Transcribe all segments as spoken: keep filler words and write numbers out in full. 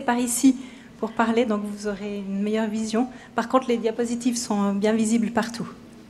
par ici pour parler, donc vous aurez une meilleure vision. Par contre, les diapositives sont bien visibles partout.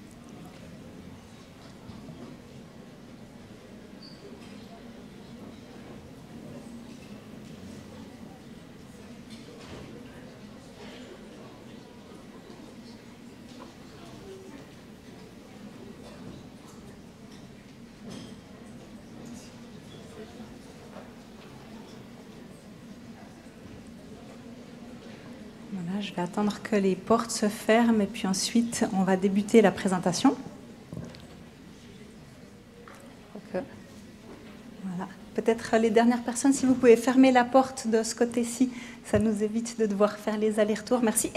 Voilà, je vais attendre que les portes se ferment et puis ensuite on va débuter la présentation. Voilà. Peut-être les dernières personnes, si vous pouvez fermer la porte de ce côté-ci, ça nous évite de devoir faire les allers-retours. Merci.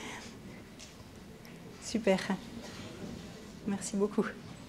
Super. Merci beaucoup.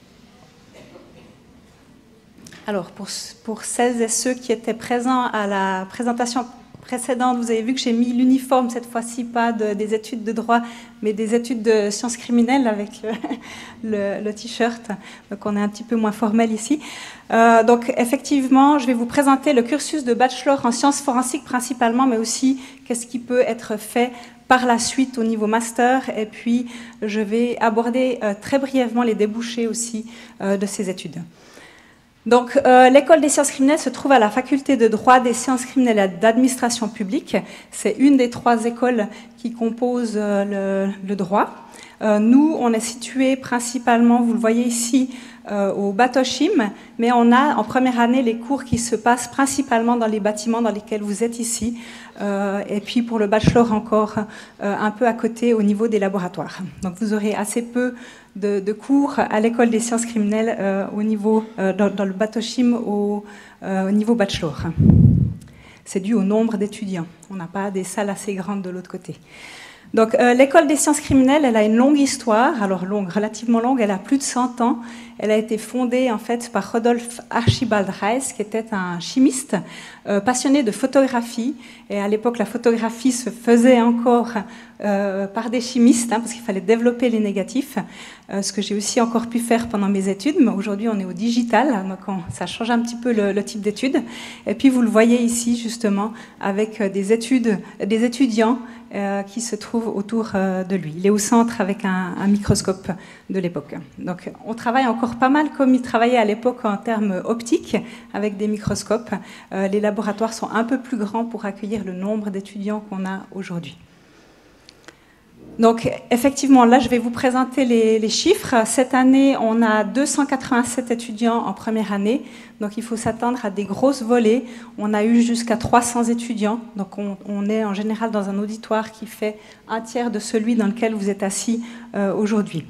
Alors, pour, pour celles et ceux qui étaient présents à la présentation précédente, vous avez vu que j'ai mis l'uniforme, cette fois-ci pas de, des études de droit, mais des études de sciences criminelles avec le, le, le t-shirt. Donc on est un petit peu moins formel ici. Euh, donc effectivement, je vais vous présenter le cursus de bachelor en sciences forensiques principalement, mais aussi qu'est-ce qui peut être fait par la suite au niveau master. Et puis je vais aborder euh, très brièvement les débouchés aussi euh, de ces études. Donc, euh, l'école des sciences criminelles se trouve à la faculté de droit des sciences criminelles et d'administration publique. C'est une des trois écoles qui composent euh, le, le droit. Euh, nous, on est situé principalement, vous le voyez ici, euh, au Batochim, mais on a en première année les cours qui se passent principalement dans les bâtiments dans lesquels vous êtes ici, euh, et puis pour le bachelor encore euh, un peu à côté au niveau des laboratoires. Donc, vous aurez assez peu De, de cours à l'école des sciences criminelles euh, au niveau, euh, dans, dans le Batochim au, euh, au niveau bachelor. C'est dû au nombre d'étudiants. On n'a pas des salles assez grandes de l'autre côté. Donc euh, l'école des sciences criminelles, elle a une longue histoire, alors longue, relativement longue, elle a plus de cent ans. Elle a été fondée en fait par Rodolphe Archibald Reis, qui était un chimiste euh, passionné de photographie. Et à l'époque, la photographie se faisait encore euh, par des chimistes, hein, parce qu'il fallait développer les négatifs, euh, ce que j'ai aussi encore pu faire pendant mes études. Mais aujourd'hui, on est au digital, donc on, ça change un petit peu le, le type d'études. Et puis, vous le voyez ici, justement, avec des études, des étudiants euh, qui se trouvent autour euh, de lui. Il est au centre avec un, un microscope de l'époque. Donc, on travaille encore pas mal comme il travaillait à l'époque en termes optiques, avec des microscopes. Euh, les laboratoires sont un peu plus grands pour accueillir le nombre d'étudiants qu'on a aujourd'hui. Donc, effectivement, là, je vais vous présenter les, les chiffres. Cette année, on a deux cent quatre-vingt-sept étudiants en première année. Donc, il faut s'attendre à des grosses volées. On a eu jusqu'à trois cents étudiants. Donc, on, on est en général dans un auditoire qui fait un tiers de celui dans lequel vous êtes assis euh, aujourd'hui.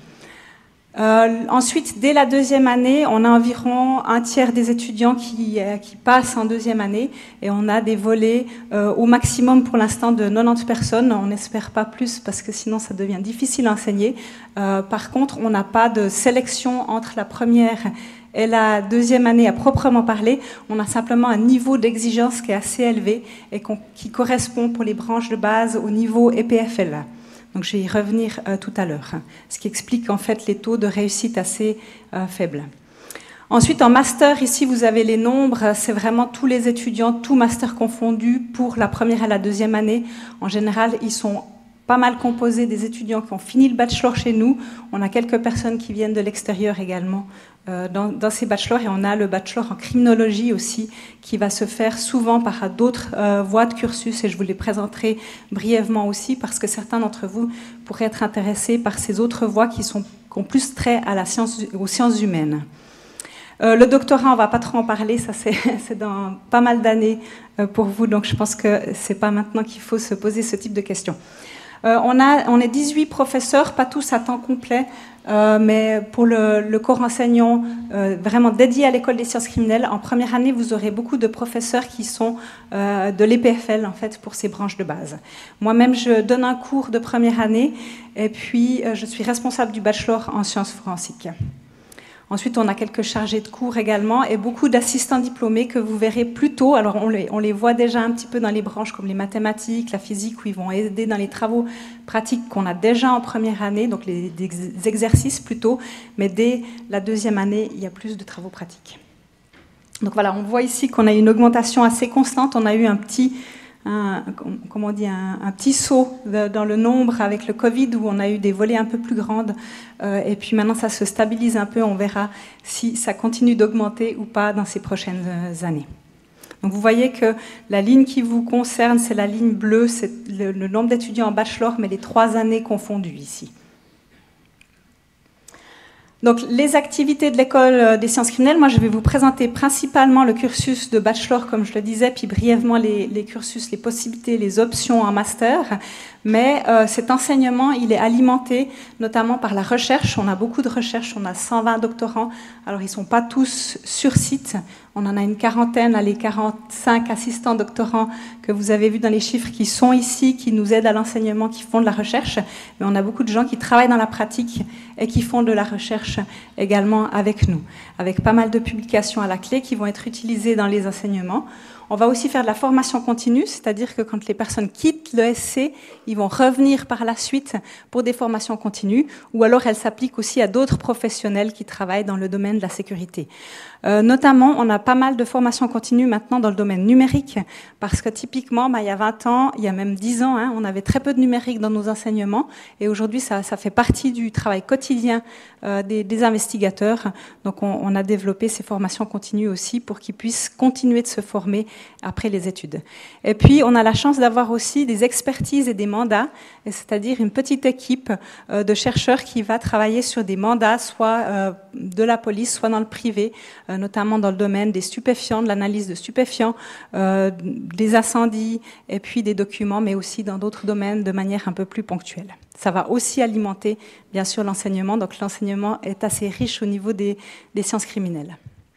Euh, ensuite, dès la deuxième année, on a environ un tiers des étudiants qui, euh, qui passent en deuxième année et on a des volets euh, au maximum pour l'instant de quatre-vingt-dix personnes. On n'espère pas plus parce que sinon ça devient difficile à enseigner. Euh, par contre, on n'a pas de sélection entre la première et la deuxième année à proprement parler. On a simplement un niveau d'exigence qui est assez élevé et qui correspond pour les branches de base au niveau E P F L. Donc, je vais y revenir euh, tout à l'heure, ce qui explique en fait les taux de réussite assez euh, faibles. Ensuite, en master, ici, vous avez les nombres. C'est vraiment tous les étudiants, tout master confondu, pour la première et la deuxième année. En général, ils sont pas mal composés des étudiants qui ont fini le bachelor chez nous. On a quelques personnes qui viennent de l'extérieur également euh, dans, dans ces bachelors. Et on a le bachelor en criminologie aussi, qui va se faire souvent par d'autres euh, voies de cursus. Et je vous les présenterai brièvement aussi, parce que certains d'entre vous pourraient être intéressés par ces autres voies qui, sont, qui ont plus trait à la science, aux sciences humaines. Euh, le doctorat, on ne va pas trop en parler, ça c'est dans pas mal d'années euh, pour vous. Donc je pense que ce n'est pas maintenant qu'il faut se poser ce type de questions. Euh, on, a, on est dix-huit professeurs, pas tous à temps complet, euh, mais pour le, le corps enseignant euh, vraiment dédié à l'école des sciences criminelles, en première année, vous aurez beaucoup de professeurs qui sont euh, de l'E P F L, en fait, pour ces branches de base. Moi-même, je donne un cours de première année, et puis euh, je suis responsable du bachelor en sciences forensiques. Ensuite, on a quelques chargés de cours également et beaucoup d'assistants diplômés que vous verrez plus tôt. Alors, on les, on les voit déjà un petit peu dans les branches comme les mathématiques, la physique, où ils vont aider dans les travaux pratiques qu'on a déjà en première année, donc les, les exercices plutôt. Mais dès la deuxième année, il y a plus de travaux pratiques. Donc voilà, on voit ici qu'on a une augmentation assez constante. On a eu un petit... un, comment on dit, un, un petit saut de, dans le nombre avec le Covid où on a eu des volées un peu plus grandes. Euh, et puis maintenant, ça se stabilise un peu. On verra si ça continue d'augmenter ou pas dans ces prochaines années. Donc vous voyez que la ligne qui vous concerne, c'est la ligne bleue, c'est le, le nombre d'étudiants en bachelor, mais les trois années confondues ici. Donc, les activités de l'école des sciences criminelles, moi je vais vous présenter principalement le cursus de bachelor, comme je le disais, puis brièvement les, les cursus, les possibilités, les options en master. Mais euh, cet enseignement, il est alimenté notamment par la recherche. On a beaucoup de recherches, on a cent vingt doctorants. Alors, ils ne sont pas tous sur site. On en a une quarantaine, les quarante-cinq assistants doctorants que vous avez vus dans les chiffres qui sont ici, qui nous aident à l'enseignement, qui font de la recherche. Mais on a beaucoup de gens qui travaillent dans la pratique et qui font de la recherche également avec nous, avec pas mal de publications à la clé qui vont être utilisées dans les enseignements. On va aussi faire de la formation continue, c'est-à-dire que quand les personnes quittent l'E S C, ils vont revenir par la suite pour des formations continues, ou alors elles s'appliquent aussi à d'autres professionnels qui travaillent dans le domaine de la sécurité. Euh, notamment, on a pas mal de formations continues maintenant dans le domaine numérique, parce que typiquement, bah, il y a vingt ans, il y a même dix ans, hein, on avait très peu de numérique dans nos enseignements, et aujourd'hui, ça, ça fait partie du travail quotidien euh, des, des investigateurs. Donc, on, on a développé ces formations continues aussi pour qu'ils puissent continuer de se former après les études. Et puis, on a la chance d'avoir aussi des expertises et des mandats, c'est-à-dire une petite équipe euh, de chercheurs qui va travailler sur des mandats, soit euh, de la police, soit dans le privé, euh, notamment dans le domaine des stupéfiants, de l'analyse de stupéfiants, euh, des incendies, et puis des documents, mais aussi dans d'autres domaines de manière un peu plus ponctuelle. Ça va aussi alimenter, bien sûr, l'enseignement. Donc, l'enseignement est assez riche au niveau des, des sciences criminelles.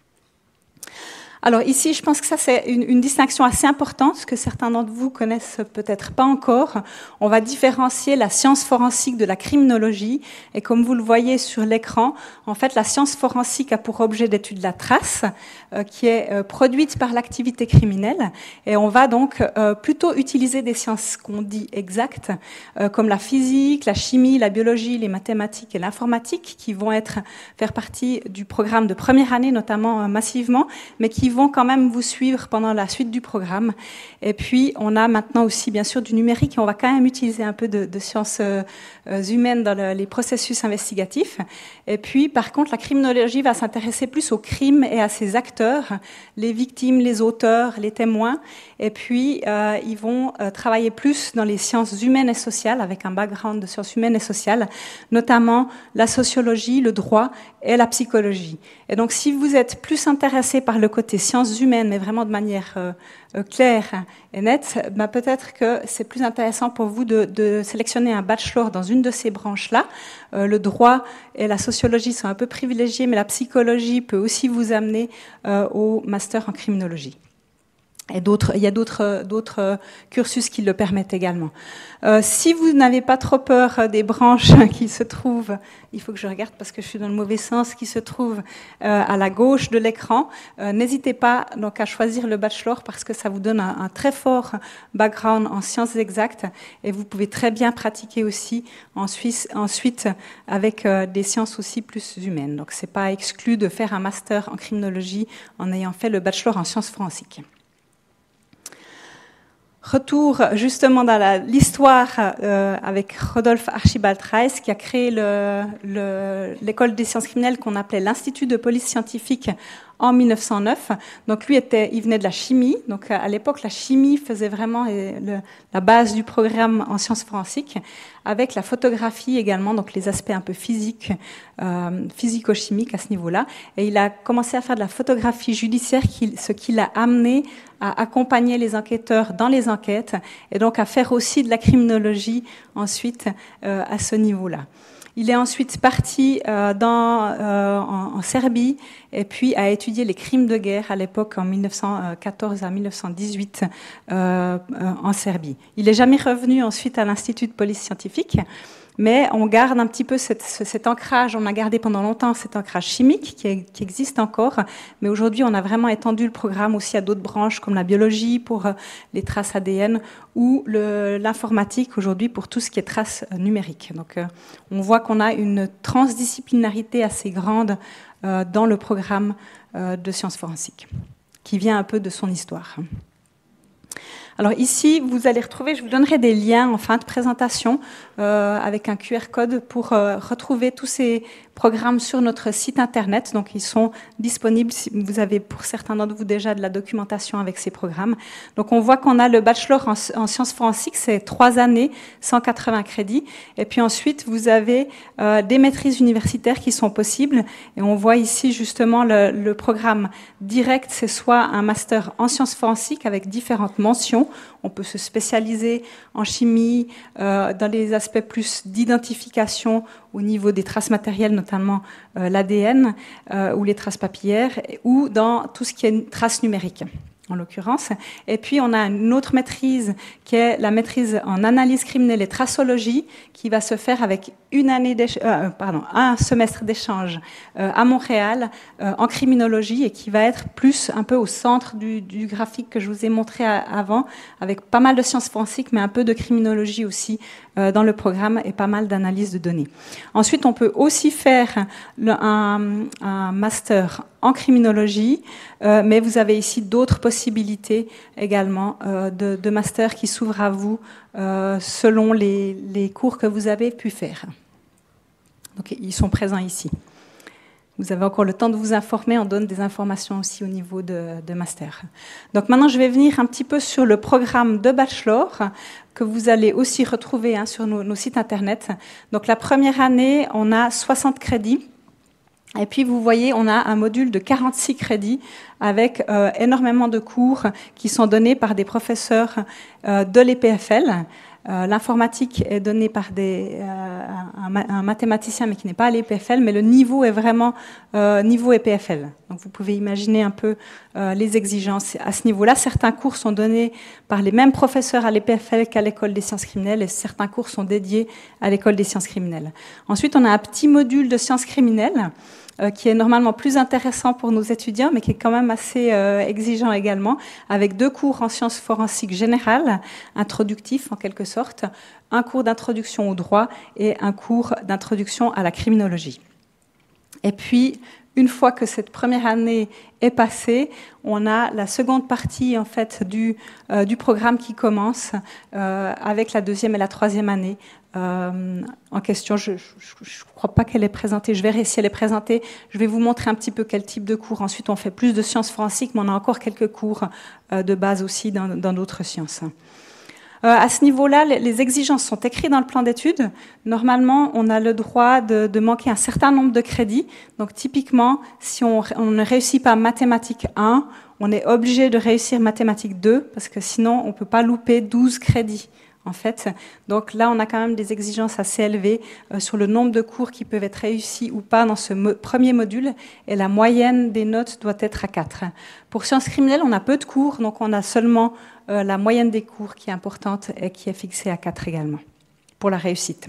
Alors ici, je pense que ça, c'est une, une distinction assez importante que certains d'entre vous connaissent peut-être pas encore. On va différencier la science forensique de la criminologie. Et comme vous le voyez sur l'écran, en fait, la science forensique a pour objet d'étude la trace, euh, qui est euh, produite par l'activité criminelle. Et on va donc euh, plutôt utiliser des sciences qu'on dit exactes, euh, comme la physique, la chimie, la biologie, les mathématiques et l'informatique, qui vont être faire partie du programme de première année, notamment euh, massivement, mais qui vont quand même vous suivre pendant la suite du programme. Et puis, on a maintenant aussi, bien sûr, du numérique, et on va quand même utiliser un peu de, de sciences euh, humaines dans le, les processus investigatifs. Et puis, par contre, la criminologie va s'intéresser plus aux crimes et à ses acteurs, les victimes, les auteurs, les témoins. Et puis, euh, ils vont euh, travailler plus dans les sciences humaines et sociales, avec un background de sciences humaines et sociales, notamment la sociologie, le droit et la psychologie. Et donc, si vous êtes plus intéressé par le côté sciences humaines, mais vraiment de manière euh, euh, claire et nette, bah, peut-être que c'est plus intéressant pour vous de, de sélectionner un bachelor dans une de ces branches-là. Euh, le droit et la sociologie sont un peu privilégiés, mais la psychologie peut aussi vous amener euh, au master en criminologie. Et d'autres, il y a d'autres, d'autres cursus qui le permettent également. Euh, si vous n'avez pas trop peur des branches qui se trouvent, il faut que je regarde parce que je suis dans le mauvais sens, qui se trouvent euh, à la gauche de l'écran, euh, n'hésitez pas donc à choisir le bachelor parce que ça vous donne un, un très fort background en sciences exactes et vous pouvez très bien pratiquer aussi en Suisse, ensuite avec euh, des sciences aussi plus humaines. Donc c'est pas exclu de faire un master en criminologie en ayant fait le bachelor en sciences forensiques. Retour justement dans l'histoire euh, avec Rodolphe Archibald Reiss qui a créé le, le, l'école des sciences criminelles qu'on appelait l'Institut de police scientifique en mille neuf cent neuf. Donc lui, était, il venait de la chimie. Donc à l'époque, la chimie faisait vraiment le, la base du programme en sciences forensiques, avec la photographie également, donc les aspects un peu physiques, euh, physico-chimiques à ce niveau-là. Et il a commencé à faire de la photographie judiciaire, qui, ce qui l'a amené à accompagner les enquêteurs dans les enquêtes et donc à faire aussi de la criminologie ensuite euh, à ce niveau-là. Il est ensuite parti euh, dans, euh, en, en Serbie et puis a étudié les crimes de guerre à l'époque en mille neuf cent quatorze à mille neuf cent dix-huit euh, euh, en Serbie. Il n'est jamais revenu ensuite à l'Institut de police scientifique, mais on garde un petit peu cette, cet ancrage, on a gardé pendant longtemps cet ancrage chimique qui, est, qui existe encore, mais aujourd'hui on a vraiment étendu le programme aussi à d'autres branches comme la biologie pour les traces A D N ou l'informatique aujourd'hui pour tout ce qui est traces numériques. Donc euh, on voit qu'on a une transdisciplinarité assez grande euh, dans le programme euh, de sciences forensiques, qui vient un peu de son histoire. Alors ici, vous allez retrouver, je vous donnerai des liens en fin de présentation euh, avec un Q R code pour euh, retrouver tous ces programmes sur notre site internet. Donc ils sont disponibles si vous avez pour certains d'entre vous déjà de la documentation avec ces programmes. Donc on voit qu'on a le bachelor en, en sciences forensiques, c'est trois années, cent quatre-vingts crédits. Et puis ensuite, vous avez euh, des maîtrises universitaires qui sont possibles. Et on voit ici justement le, le programme direct, c'est soit un master en sciences forensiques avec différentes mentions. On peut se spécialiser en chimie, euh, dans les aspects plus d'identification au niveau des traces matérielles, notamment euh, l'A D N euh, ou les traces papillaires, ou dans tout ce qui est traces numériques, en l'occurrence. Et puis, on a une autre maîtrise qui est la maîtrise en analyse criminelle et tracologie, qui va se faire avec une année euh, pardon, un semestre d'échange euh, à Montréal euh, en criminologie et qui va être plus un peu au centre du, du graphique que je vous ai montré à, avant, avec pas mal de sciences forensiques, mais un peu de criminologie aussi euh, dans le programme et pas mal d'analyse de données. Ensuite, on peut aussi faire le, un, un master en criminologie, euh, mais vous avez ici d'autres possibilités également euh, de, de master qui s'ouvrent à vous euh, selon les, les cours que vous avez pu faire. Donc, ils sont présents ici. Vous avez encore le temps de vous informer, on donne des informations aussi au niveau de, de master. Donc maintenant, je vais venir un petit peu sur le programme de bachelor que vous allez aussi retrouver hein, sur nos, nos sites internet. Donc la première année, on a soixante crédits. Et puis, vous voyez, on a un module de quarante-six crédits avec euh, énormément de cours qui sont donnés par des professeurs euh, de l'E P F L. Euh, L'informatique est donnée par des, euh, un, un mathématicien, mais qui n'est pas à l'E P F L, mais le niveau est vraiment euh, niveau E P F L. Donc, vous pouvez imaginer un peu euh, les exigences à ce niveau-là. Certains cours sont donnés par les mêmes professeurs à l'E P F L qu'à l'École des sciences criminelles, et certains cours sont dédiés à l'École des sciences criminelles. Ensuite, on a un petit module de sciences criminelles, Euh, qui est normalement plus intéressant pour nos étudiants, mais qui est quand même assez euh, exigeant également, avec deux cours en sciences forensiques générales, introductifs en quelque sorte, un cours d'introduction au droit et un cours d'introduction à la criminologie. Et puis, une fois que cette première année est passée, on a la seconde partie en fait du, euh, du programme qui commence euh, avec la deuxième et la troisième année. Euh, en question, je ne crois pas qu'elle est présentée, je verrai si elle est présentée, je vais vous montrer un petit peu quel type de cours. Ensuite, on fait plus de sciences forensiques, mais on a encore quelques cours euh, de base aussi dans d'autres sciences. Euh, à ce niveau-là, les, les exigences sont écrites dans le plan d'études. Normalement, on a le droit de, de manquer un certain nombre de crédits. Donc, typiquement, si on, on ne réussit pas mathématiques un, on est obligé de réussir mathématiques deux, parce que sinon, on ne peut pas louper douze crédits. En fait, donc là, on a quand même des exigences assez élevées euh, sur le nombre de cours qui peuvent être réussis ou pas dans ce mo- premier module, et la moyenne des notes doit être à quatre. Pour sciences criminelles, on a peu de cours, donc on a seulement euh, la moyenne des cours qui est importante et qui est fixée à quatre également, pour la réussite.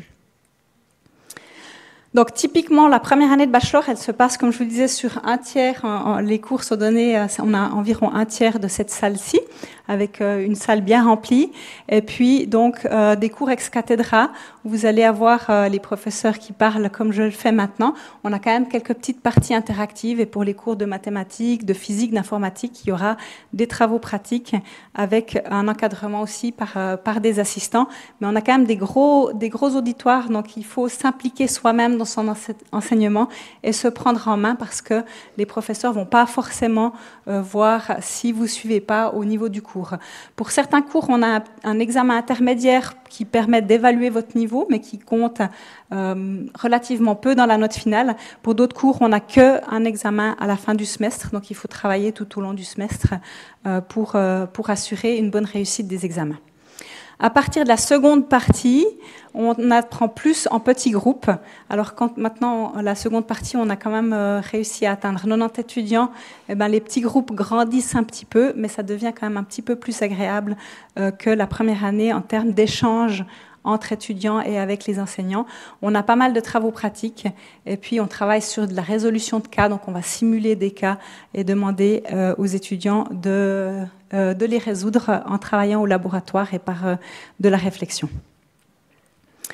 Donc, typiquement, la première année de bachelor, elle se passe, comme je vous le disais, sur un tiers. En, en, les cours sont donnés, on a environ un tiers de cette salle-ci, avec euh, une salle bien remplie. Et puis, donc, euh, des cours ex cathedra, où vous allez avoir euh, les professeurs qui parlent comme je le fais maintenant. On a quand même quelques petites parties interactives. Et pour les cours de mathématiques, de physique, d'informatique, il y aura des travaux pratiques avec un encadrement aussi par, euh, par des assistants. Mais on a quand même des gros, des gros auditoires, donc il faut s'impliquer soi-même dans son enseignement et se prendre en main, parce que les professeurs vont pas forcément euh, voir si vous suivez pas au niveau du cours. Pour certains cours, on a un examen intermédiaire qui permet d'évaluer votre niveau, mais qui compte euh, relativement peu dans la note finale. Pour d'autres cours, on n'a qu'un examen à la fin du semestre, donc il faut travailler tout au long du semestre euh, pour, euh, pour assurer une bonne réussite des examens. À partir de la seconde partie, on apprend plus en petits groupes. Alors quand maintenant, la seconde partie, on a quand même réussi à atteindre quatre-vingt-dix étudiants, eh ben, les petits groupes grandissent un petit peu, mais ça devient quand même un petit peu plus agréable euh, que la première année en termes d'échange entre étudiants et avec les enseignants. On a pas mal de travaux pratiques et puis on travaille sur de la résolution de cas, donc on va simuler des cas et demander euh, aux étudiants de, euh, de les résoudre en travaillant au laboratoire et par euh, de la réflexion.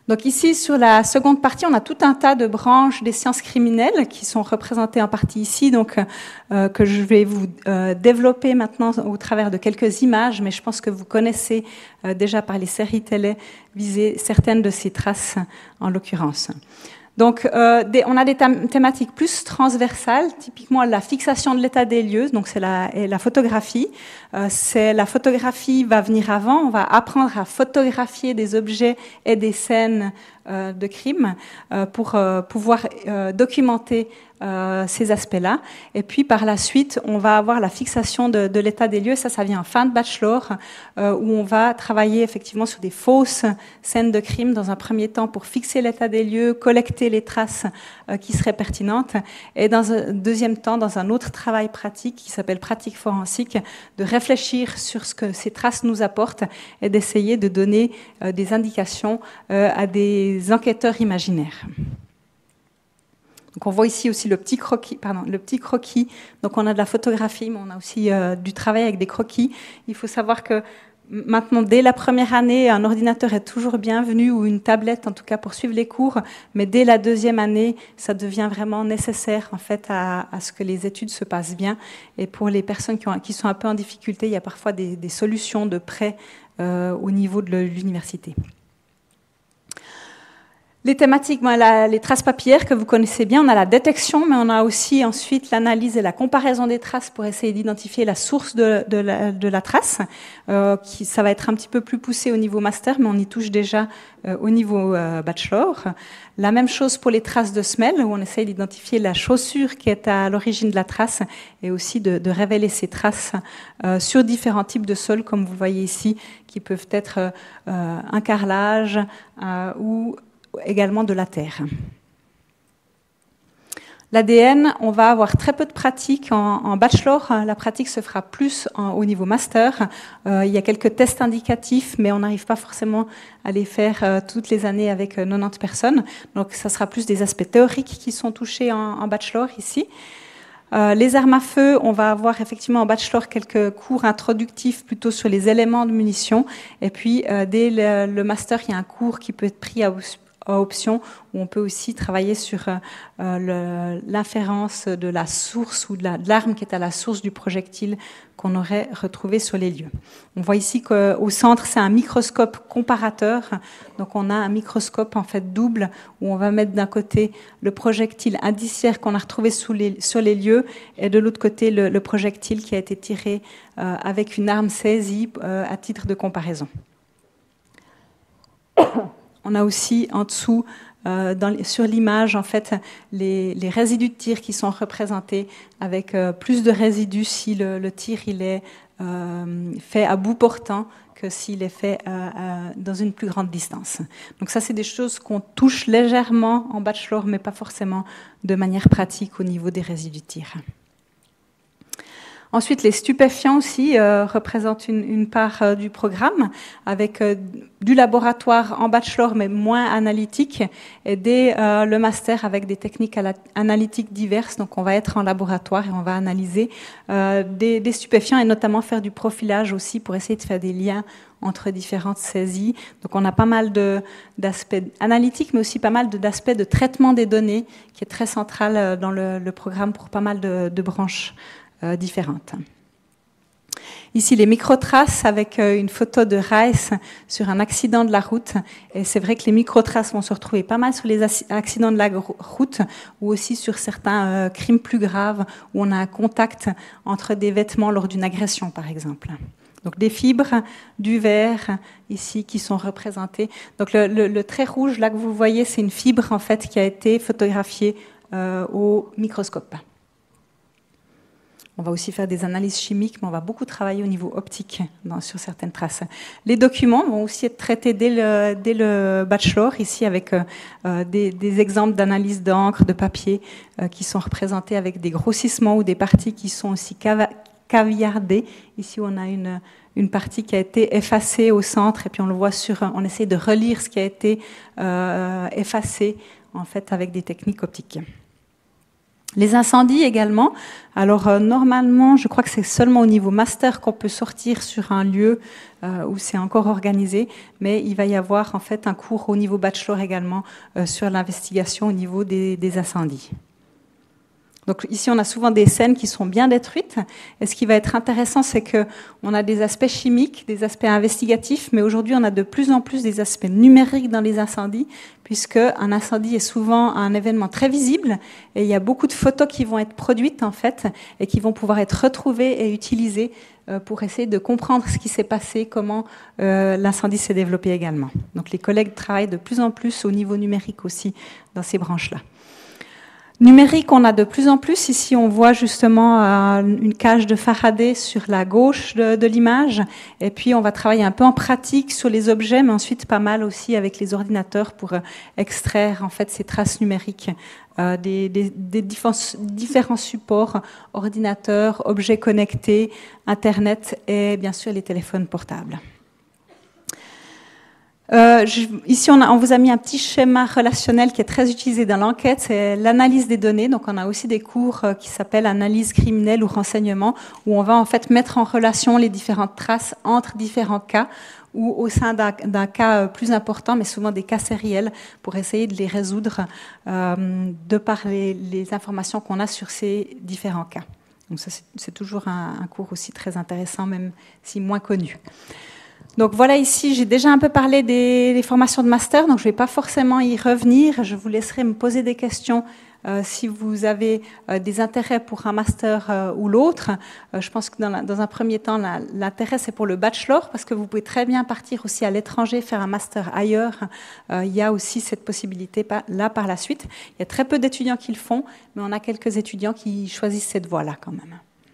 Donc ici, sur la seconde partie, on a tout un tas de branches des sciences criminelles qui sont représentées en partie ici, donc euh, que je vais vous euh, développer maintenant au travers de quelques images, mais je pense que vous connaissez euh, déjà par les séries télé visées certaines de ces traces en l'occurrence. Donc, euh, des, on a des thématiques plus transversales, typiquement la fixation de l'état des lieux, donc c'est la, la photographie. Euh, c'est la photographie va venir avant, on va apprendre à photographier des objets et des scènes euh, de crime euh, pour euh, pouvoir euh, documenter euh, ces aspects-là. Et puis par la suite, on va avoir la fixation de, de l'état des lieux. Ça, ça vient en fin de bachelor, euh, où on va travailler effectivement sur des fausses scènes de crime dans un premier temps pour fixer l'état des lieux, collecter les traces euh, qui seraient pertinentes, et dans un deuxième temps, dans un autre travail pratique qui s'appelle pratique forensique, de réfléchir sur ce que ces traces nous apportent et d'essayer de donner euh, des indications euh, à des enquêteurs imaginaires. Donc on voit ici aussi le petit croquis, pardon, le petit croquis. Donc on a de la photographie, mais on a aussi euh, du travail avec des croquis. Il faut savoir que maintenant, dès la première année, un ordinateur est toujours bienvenu, ou une tablette en tout cas pour suivre les cours, mais dès la deuxième année, ça devient vraiment nécessaire en fait à, à ce que les études se passent bien. Et pour les personnes qui, ont, qui sont un peu en difficulté, il y a parfois des, des solutions de prêt euh, au niveau de l'université. Les thématiques, ben, la, les traces papillaires que vous connaissez bien, on a la détection, mais on a aussi ensuite l'analyse et la comparaison des traces pour essayer d'identifier la source de, de, la, de la trace. Euh, qui, ça va être un petit peu plus poussé au niveau master, mais on y touche déjà euh, au niveau euh, bachelor. La même chose pour les traces de semelle, où on essaye d'identifier la chaussure qui est à l'origine de la trace, et aussi de, de révéler ces traces euh, sur différents types de sols, comme vous voyez ici, qui peuvent être euh, un carrelage euh, ou également de la terre. L'A D N, on va avoir très peu de pratique en, en bachelor. La pratique se fera plus en, au niveau master. Euh, il y a quelques tests indicatifs, mais on n'arrive pas forcément à les faire euh, toutes les années avec euh, quatre-vingt-dix personnes. Donc, ça sera plus des aspects théoriques qui sont touchés en, en bachelor ici. Euh, les armes à feu, on va avoir effectivement en bachelor quelques cours introductifs plutôt sur les éléments de munitions. Et puis, euh, dès le, le master, il y a un cours qui peut être pris à option, où on peut aussi travailler sur euh, l'inférence de la source ou de l'arme qui est à la source du projectile qu'on aurait retrouvé sur les lieux. On voit ici qu'au centre, c'est un microscope comparateur. Donc on a un microscope en fait double, où on va mettre d'un côté le projectile indiciaire qu'on a retrouvé sous les, sur les lieux, et de l'autre côté le, le projectile qui a été tiré euh, avec une arme saisie euh, à titre de comparaison. On a aussi en dessous, euh, dans, sur l'image, en fait, les, les résidus de tir qui sont représentés avec euh, plus de résidus si le, le tir il est euh, fait à bout portant que s'il est fait euh, euh, dans une plus grande distance. Donc ça, c'est des choses qu'on touche légèrement en bachelor, mais pas forcément de manière pratique au niveau des résidus de tir. Ensuite, les stupéfiants aussi euh, représentent une, une part euh, du programme, avec euh, du laboratoire en bachelor, mais moins analytique, et dès euh, le master avec des techniques analytiques diverses. Donc, on va être en laboratoire et on va analyser euh, des, des stupéfiants, et notamment faire du profilage aussi pour essayer de faire des liens entre différentes saisies. Donc, on a pas mal d'aspects analytiques, mais aussi pas mal d'aspects de traitement des données, qui est très central dans le, le programme pour pas mal de, de branches Euh, différentes. Ici, les microtraces avec euh, une photo de Rice sur un accident de la route. Et c'est vrai que les microtraces vont se retrouver pas mal sur les accidents de la route, ou aussi sur certains euh, crimes plus graves, où on a un contact entre des vêtements lors d'une agression, par exemple. Donc des fibres, du verre, ici, qui sont représentées. Donc le, le, le trait rouge, là, que vous voyez, c'est une fibre, en fait, qui a été photographiée euh, au microscope. On va aussi faire des analyses chimiques, mais on va beaucoup travailler au niveau optique dans, sur certaines traces. Les documents vont aussi être traités dès le, dès le bachelor, ici avec euh, des, des exemples d'analyse d'encre, de papier, euh, qui sont représentés avec des grossissements ou des parties qui sont aussi caviardées. Ici, on a une, une partie qui a été effacée au centre, et puis on le voit sur, on essaie de relire ce qui a été euh, effacé, en fait, avec des techniques optiques. Les incendies également. Alors euh, normalement, je crois que c'est seulement au niveau master qu'on peut sortir sur un lieu euh, où c'est encore organisé, mais il va y avoir en fait un cours au niveau bachelor également euh, sur l'investigation au niveau des, des incendies. Donc ici, on a souvent des scènes qui sont bien détruites. Et ce qui va être intéressant, c'est qu'on a des aspects chimiques, des aspects investigatifs, mais aujourd'hui, on a de plus en plus des aspects numériques dans les incendies, puisque un incendie est souvent un événement très visible, et il y a beaucoup de photos qui vont être produites, en fait, et qui vont pouvoir être retrouvées et utilisées euh, pour essayer de comprendre ce qui s'est passé, comment euh, l'incendie s'est développé également. Donc les collègues travaillent de plus en plus au niveau numérique aussi dans ces branches-là. Numérique, on a de plus en plus. Ici, on voit justement euh, une cage de Faraday sur la gauche de, de l'image. Et puis, on va travailler un peu en pratique sur les objets, mais ensuite pas mal aussi avec les ordinateurs pour euh, extraire en fait ces traces numériques euh, des, des, des différents supports, ordinateurs, objets connectés, Internet et bien sûr les téléphones portables. Euh, je, ici, on, a, on vous a mis un petit schéma relationnel qui est très utilisé dans l'enquête, c'est l'analyse des données. Donc, on a aussi des cours euh, qui s'appellent analyse criminelle ou renseignement, où on va en fait mettre en relation les différentes traces entre différents cas ou au sein d'un, d'un cas plus important, mais souvent des cas sériels, pour essayer de les résoudre euh, de par les, les informations qu'on a sur ces différents cas. Donc, ça, c'est, c'est toujours un, un cours aussi très intéressant, même si moins connu. Donc voilà, ici, j'ai déjà un peu parlé des, des formations de master, donc je ne vais pas forcément y revenir. Je vous laisserai me poser des questions euh, si vous avez euh, des intérêts pour un master euh, ou l'autre. Euh, je pense que dans, la, dans un premier temps, la, l'intérêt, c'est pour le bachelor, parce que vous pouvez très bien partir aussi à l'étranger, faire un master ailleurs. Euh, il y a aussi cette possibilité-là par la suite. Il y a très peu d'étudiants qui le font, mais on a quelques étudiants qui choisissent cette voie-là quand même.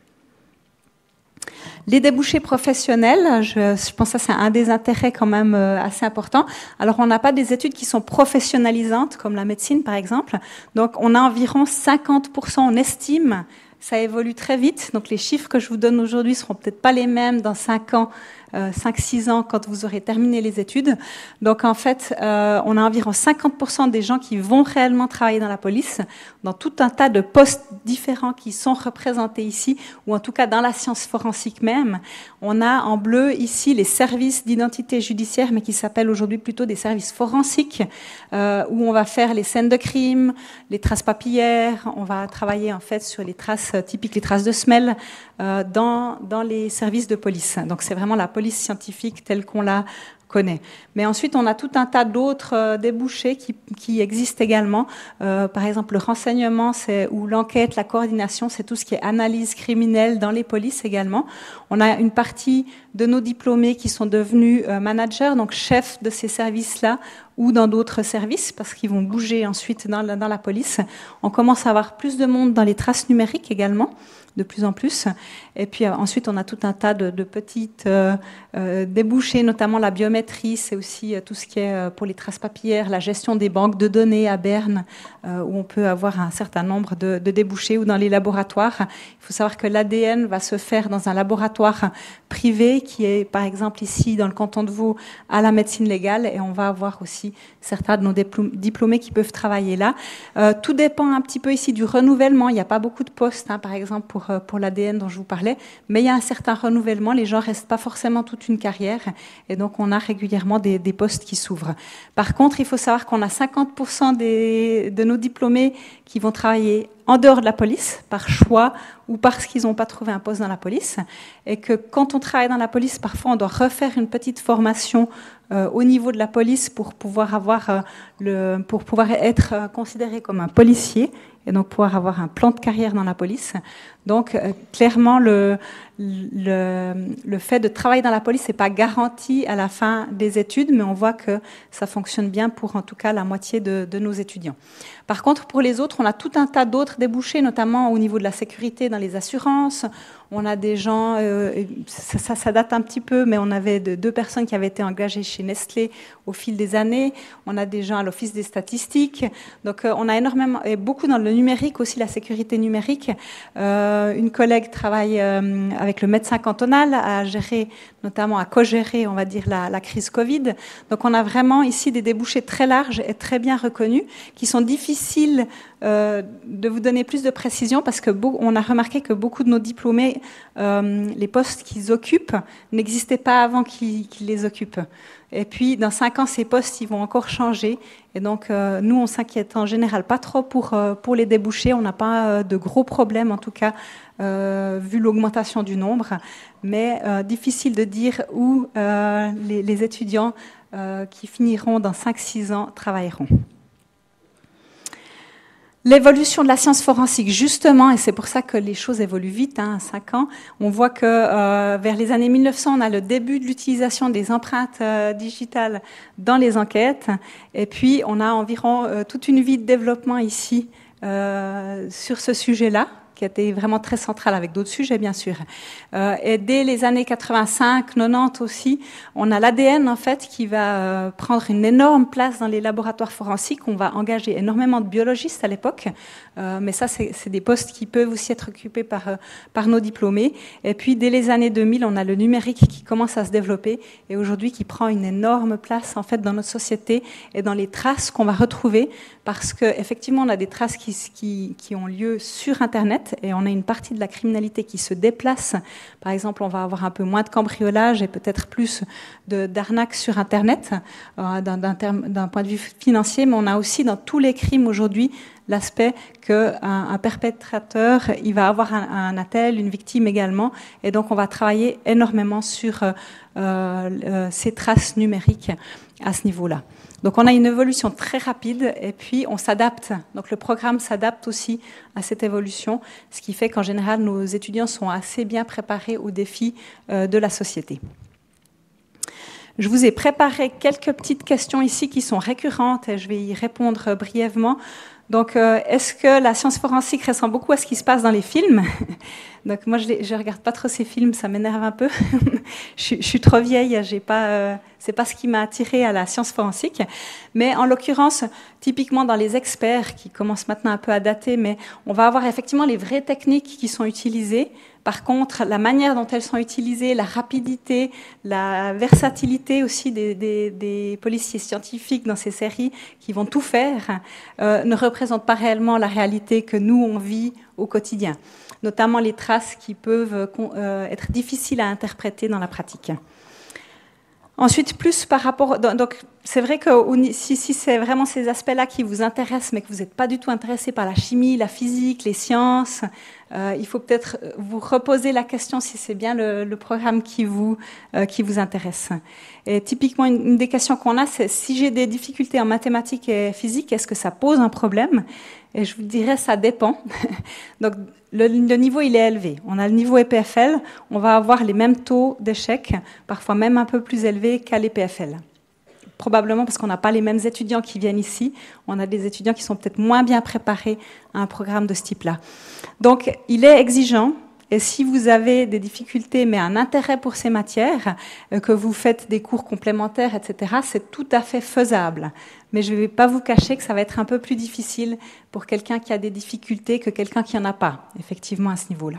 Les débouchés professionnels, je, je pense que ça c'est un des intérêts quand même euh, assez important. Alors on n'a pas des études qui sont professionnalisantes comme la médecine par exemple. Donc on a environ cinquante pour cent, on estime, ça évolue très vite. Donc les chiffres que je vous donne aujourd'hui seront peut-être pas les mêmes dans cinq ans, euh, cinq six ans quand vous aurez terminé les études. Donc en fait, euh, on a environ cinquante pour cent des gens qui vont réellement travailler dans la police, dans tout un tas de postes différents qui sont représentés ici, ou en tout cas dans la science forensique même. On a en bleu ici les services d'identité judiciaire, mais qui s'appellent aujourd'hui plutôt des services forensiques, euh, où on va faire les scènes de crime, les traces papillaires, on va travailler en fait sur les traces typiques, les traces de semelles, euh, dans, dans les services de police. Donc c'est vraiment la police scientifique telle qu'on la connaît. Mais ensuite, on a tout un tas d'autres euh, débouchés qui, qui existent également. Euh, par exemple, le renseignement, c'est, ou l'enquête, la coordination, c'est tout ce qui est analyse criminelle dans les polices également. On a une partie de nos diplômés qui sont devenus euh, managers, donc chefs de ces services-là, ou dans d'autres services, parce qu'ils vont bouger ensuite dans la, dans la police. On commence à avoir plus de monde dans les traces numériques également, de plus en plus. Et puis euh, ensuite, on a tout un tas de, de petites euh, euh, débouchés, notamment la biométrie, c'est aussi euh, tout ce qui est euh, pour les traces papillaires, la gestion des banques de données à Berne, euh, où on peut avoir un certain nombre de, de débouchés, ou dans les laboratoires. Il faut savoir que l'A D N va se faire dans un laboratoire privé, qui est par exemple ici dans le canton de Vaud à la médecine légale, et on va avoir aussi certains de nos diplômés qui peuvent travailler là. Euh, tout dépend un petit peu ici du renouvellement. Il n'y a pas beaucoup de postes, hein, par exemple pour pour l'A D N dont je vous parlais, mais il y a un certain renouvellement, les gens restent pas forcément toute une carrière, et donc on a régulièrement des, des postes qui s'ouvrent. Par contre, il faut savoir qu'on a cinquante pour cent des, de nos diplômés qui vont travailler en dehors de la police, par choix ou parce qu'ils n'ont pas trouvé un poste dans la police, et que quand on travaille dans la police, parfois on doit refaire une petite formation euh, au niveau de la police pour pouvoir avoir euh, le, pour pouvoir être euh, considéré comme un policier, et donc pouvoir avoir un plan de carrière dans la police. Donc euh, clairement, le, le, le fait de travailler dans la police n'est pas garanti à la fin des études, mais on voit que ça fonctionne bien pour en tout cas la moitié de, de nos étudiants. Par contre, pour les autres, on a tout un tas d'autres débouchés, notamment au niveau de la sécurité dans les assurances. On a des gens, euh, ça, ça, ça date un petit peu, mais on avait de, deux personnes qui avaient été engagées chez Nestlé au fil des années. On a des gens à l'Office des statistiques. Donc, euh, on a énormément, et beaucoup dans le numérique aussi, la sécurité numérique. Euh, une collègue travaille euh, avec le médecin cantonal à gérer, notamment à co-gérer, on va dire, la, la crise Covid. Donc, on a vraiment ici des débouchés très larges et très bien reconnus, qui sont difficiles euh, de vous donner plus de précision parce que beau, on a remarqué que beaucoup de nos diplômés, euh, les postes qu'ils occupent n'existaient pas avant qu'ils qu'ils les occupent. Et puis, dans cinq ans, ces postes, ils vont encore changer. Et donc, euh, nous, on s'inquiète en général pas trop pour, euh, pour les débouchés. On n'a pas euh, de gros problèmes, en tout cas, euh, vu l'augmentation du nombre. Mais euh, difficile de dire où euh, les, les étudiants euh, qui finiront dans cinq six ans travailleront. L'évolution de la science forensique, justement, et c'est pour ça que les choses évoluent vite, hein, à cinq ans, on voit que euh, vers les années mille neuf cents, on a le début de l'utilisation des empreintes euh, digitales dans les enquêtes, et puis on a environ euh, toute une vie de développement ici euh, sur ce sujet-là, qui a été vraiment très central avec d'autres sujets, bien sûr. Euh, et dès les années quatre-vingt-cinq, quatre-vingt-dix aussi, on a l'A D N, en fait, qui va euh, prendre une énorme place dans les laboratoires forensiques. On va engager énormément de biologistes à l'époque, euh, mais ça, c'est des postes qui peuvent aussi être occupés par, euh, par nos diplômés. Et puis, dès les années deux mille, on a le numérique qui commence à se développer et aujourd'hui qui prend une énorme place, en fait, dans notre société et dans les traces qu'on va retrouver parce qu'effectivement, on a des traces qui, qui, qui ont lieu sur Internet et on a une partie de la criminalité qui se déplace. Par exemple, on va avoir un peu moins de cambriolage et peut-être plus d'arnaques sur Internet euh, d'un point de vue financier, mais on a aussi dans tous les crimes aujourd'hui l'aspect qu'un un perpétrateur, il va avoir un, un attel, une victime également, et donc on va travailler énormément sur euh, euh, ces traces numériques à ce niveau-là. Donc on a une évolution très rapide et puis on s'adapte. Donc le programme s'adapte aussi à cette évolution, ce qui fait qu'en général nos étudiants sont assez bien préparés aux défis euh, de la société. Je vous ai préparé quelques petites questions ici qui sont récurrentes et je vais y répondre brièvement. Donc, euh, est-ce que la science forensique ressemble beaucoup à ce qui se passe dans les films? Donc, moi, je ne regarde pas trop ces films, ça m'énerve un peu. je, je suis trop vieille, j'ai pas, euh, c'est pas ce qui m'a attirée à la science forensique. Mais en l'occurrence, typiquement dans les experts, qui commencent maintenant un peu à dater, mais on va avoir effectivement les vraies techniques qui sont utilisées. Par contre, la manière dont elles sont utilisées, la rapidité, la versatilité aussi des, des, des policiers scientifiques dans ces séries qui vont tout faire, euh, ne représentent pas réellement la réalité que nous, on vit au quotidien. Notamment les traces qui peuvent euh, être difficiles à interpréter dans la pratique. Ensuite, plus par rapport... Donc, c'est vrai que si, si c'est vraiment ces aspects-là qui vous intéressent, mais que vous n'êtes pas du tout intéressé par la chimie, la physique, les sciences, euh, il faut peut-être vous reposer la question si c'est bien le, le programme qui vous, euh, qui vous intéresse. Et typiquement, une, une des questions qu'on a, c'est si j'ai des difficultés en mathématiques et physique, est-ce que ça pose un problème? Et je vous dirais, ça dépend. Donc, le, le niveau, il est élevé. On a le niveau E P F L, on va avoir les mêmes taux d'échec, parfois même un peu plus élevés qu'à l'E P F L. Probablement parce qu'on n'a pas les mêmes étudiants qui viennent ici. On a des étudiants qui sont peut-être moins bien préparés à un programme de ce type-là. Donc, il est exigeant. Et si vous avez des difficultés, mais un intérêt pour ces matières, que vous faites des cours complémentaires, et cetera, c'est tout à fait faisable. Mais je ne vais pas vous cacher que ça va être un peu plus difficile pour quelqu'un qui a des difficultés que quelqu'un qui n'en a pas, effectivement, à ce niveau-là.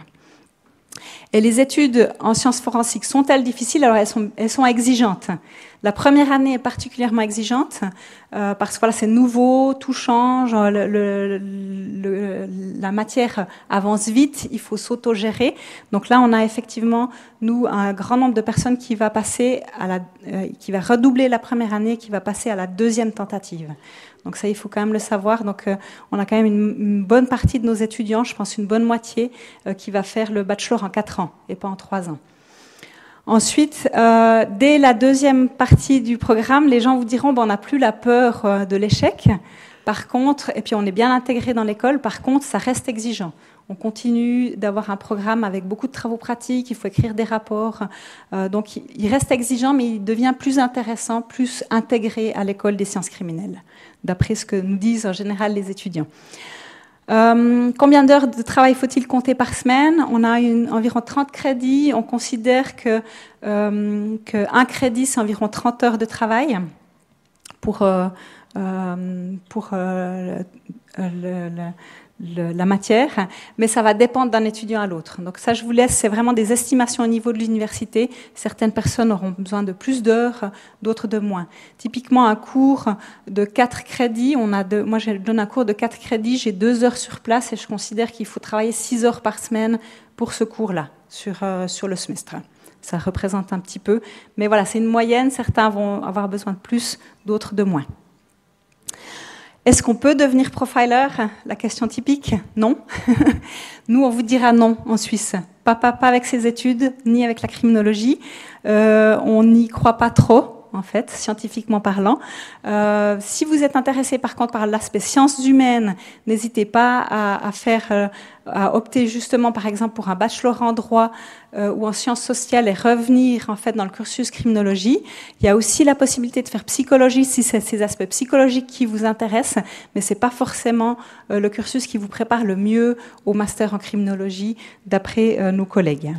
Et les études en sciences forensiques sont-elles difficiles? Alors, elles sont, elles sont exigeantes. La première année est particulièrement exigeante euh, parce que voilà, c'est nouveau, tout change, le, le, le, la matière avance vite, il faut s'autogérer. Donc là, on a effectivement, nous, un grand nombre de personnes qui va passer à la, euh, qui va redoubler la première année, qui va passer à la deuxième tentative. Donc ça, il faut quand même le savoir. Donc, euh, on a quand même une, une bonne partie de nos étudiants, je pense une bonne moitié, euh, qui va faire le bachelor en quatre ans et pas en trois ans. Ensuite, euh, dès la deuxième partie du programme, les gens vous diront bon, on n'a plus la peur euh, de l'échec. Par contre, et puis on est bien intégré dans l'école, par contre, ça reste exigeant. On continue d'avoir un programme avec beaucoup de travaux pratiques, il faut écrire des rapports. Euh, donc, il reste exigeant, mais il devient plus intéressant, plus intégré à l'école des sciences criminelles, d'après ce que nous disent en général les étudiants. Euh, combien d'heures de travail faut-il compter par semaine? On a une, environ trente crédits. On considère que, euh, qu'un crédit, c'est environ trente heures de travail pour, euh, euh, pour euh, le, le, le, la matière, mais ça va dépendre d'un étudiant à l'autre. Donc ça, je vous laisse, c'est vraiment des estimations au niveau de l'université. Certaines personnes auront besoin de plus d'heures, d'autres de moins. Typiquement, un cours de quatre crédits, on a deux, moi je donne un cours de quatre crédits, j'ai deux heures sur place et je considère qu'il faut travailler six heures par semaine pour ce cours-là, sur, euh, sur le semestre. Ça représente un petit peu, mais voilà, c'est une moyenne, certains vont avoir besoin de plus, d'autres de moins. Est-ce qu'on peut devenir profiler? La question typique, non. Nous, on vous dira non en Suisse. Pas, pas, pas avec ces études, ni avec la criminologie. Euh, on n'y croit pas trop, en fait, scientifiquement parlant. Euh, si vous êtes intéressé, par contre, par l'aspect sciences humaines, n'hésitez pas à, à faire, euh, à opter justement, par exemple, pour un bachelor en droit euh, ou en sciences sociales et revenir, en fait, dans le cursus criminologie. Il y a aussi la possibilité de faire psychologie si c'est ces aspects psychologiques qui vous intéressent, mais c'est pas forcément euh, le cursus qui vous prépare le mieux au master en criminologie, d'après euh, nos collègues.